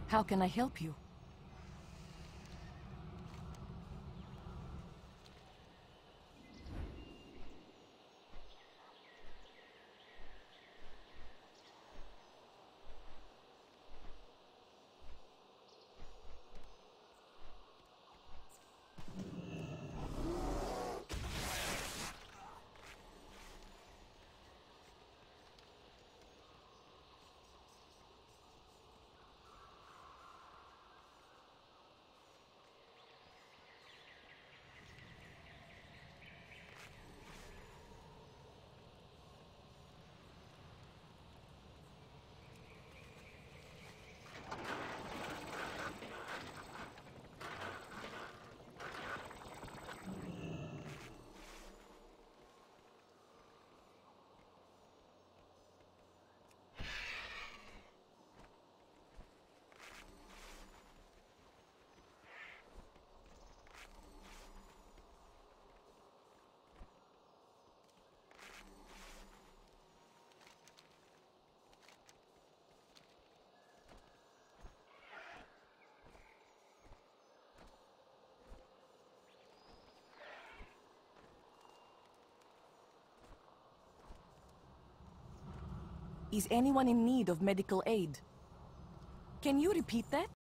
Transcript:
How can I help you? Is anyone in need of medical aid? Can you repeat that?